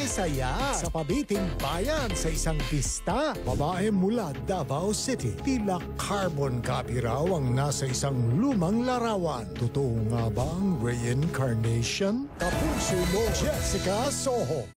makisaya sa pabiting bayan sa isang pista. Babae mula Davao City, tila carbon copy raw ang nasa isang lumang larawan. Totoo nga ba ang reincarnation? Kapuso mo, Jessica Soho.